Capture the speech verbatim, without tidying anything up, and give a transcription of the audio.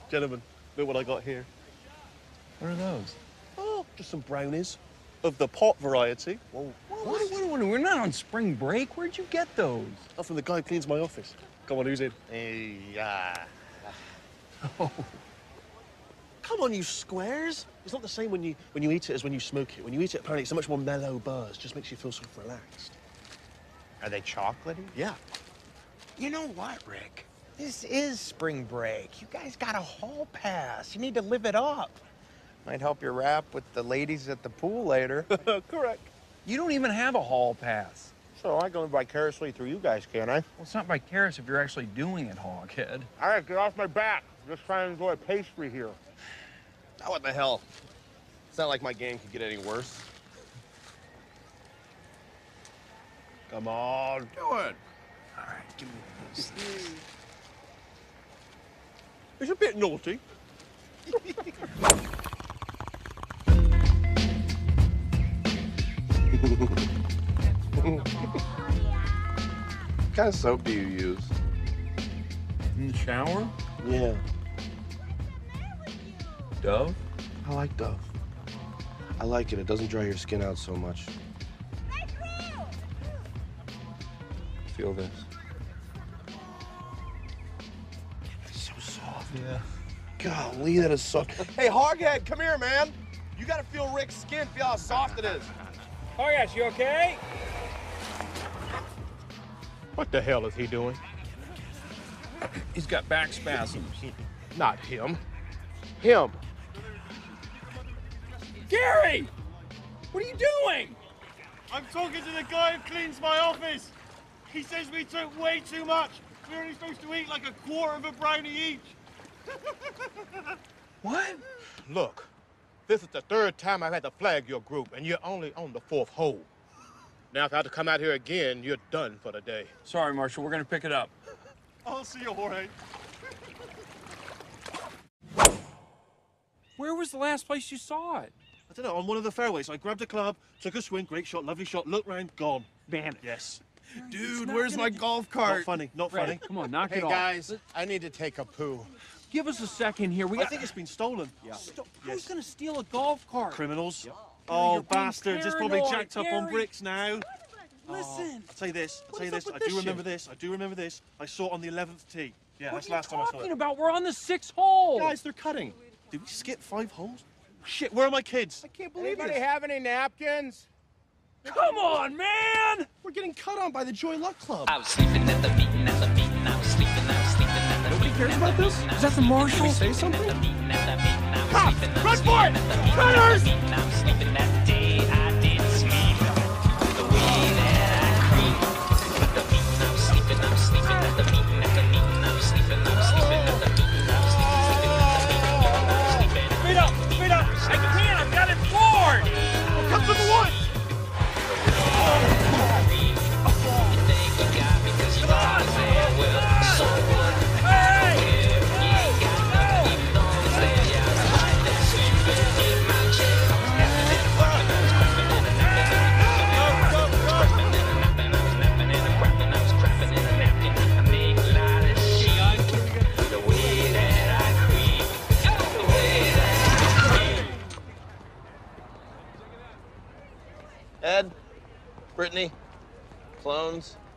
Gentlemen, look what I got here. What are those? Oh, just some brownies. Of the pot variety. Whoa. What? Wait, wait, wait, we're not on spring break. Where'd you get those? Oh, from the guy who cleans my office. Come on, who's in? Hey, yeah. Oh. Come on, you squares. It's not the same when you when you eat it as when you smoke it. When you eat it, apparently, it's a much more mellow buzz. Just makes you feel sort of relaxed. Are they chocolatey? Yeah. You know what, Rick? This is spring break. You guys got a hall pass. You need to live it up. Might help you rap with the ladies at the pool later. Correct. You don't even have a hall pass. So I go vicariously through you guys, can't I? Well, it's not vicarious if you're actually doing it, Hoghead. All right, get off my back. I'm just trying to enjoy a pastry here. Oh, what the hell? It's not like my game could get any worse. Come on, do it. All right, give me this. It's a bit naughty. What kind of soap do you use? In the shower? Yeah. Dove? I like Dove. I like it. It doesn't dry your skin out so much. Feel this. It's so soft. Yeah. Golly, that is soft. Hey, Hoghead, come here, man. You gotta feel Rick's skin, feel how soft it is. Oh, yes, you okay? What the hell is he doing? He's got back spasms. Not him. Him. Gary! What are you doing? I'm talking to the guy who cleans my office. He says we took way too much. We're only supposed to eat like a quarter of a brownie each. What? Look, this is the third time I've had to flag your group, and you're only on the fourth hole. Now, if I have to come out here again, you're done for the day. Sorry, Marshall. We're gonna pick it up. I'll see you, Jorge. Where was the last place you saw it? I don't know, on one of the fairways. I grabbed a club, took a swing, great shot, lovely shot, looked round, gone. Man, Yes. Dude, where's my golf cart? Not funny, not Fred, funny. come on, knock Hey, it off. guys, I need to take a poo. Give us a second here. We I got... think it's been stolen. Sto- Yes. Who's gonna steal a golf cart? Criminals. Gary, Oh, you're being bastards. It's probably paranoid, jacked up on Gary. bricks now. Listen. I'll tell you this, I'll What tell you is this. up I with do this remember shit? this. I do remember this. I saw it on the eleventh tee. Yeah, What that's are you last time I saw talking it. about? We're on the sixth hole. Guys, they're cutting. Did we skip five holes? Shit, where are my kids? I can't believe Anybody have any napkins? Come on, man! We're getting cut on by the Joy Luck Club. I was sleeping at the meeting, at the meeting, I was sleeping, I was sleeping at the Nobody cares about this? Is that the Marshal? Say something? Cops! Run for it! Cutters! I was sleeping that day, I didn't sleep. The way that I creep. At the meeting, I was sleeping, I was sleeping at the meeting, at the meeting, I was sleeping, I was sleeping at the meeting, I was sleeping, sleeping at the meeting, I was sleeping. Speed up, speed up! I can't, I've got it floored! Come to the one! Ed, Brittany, clones.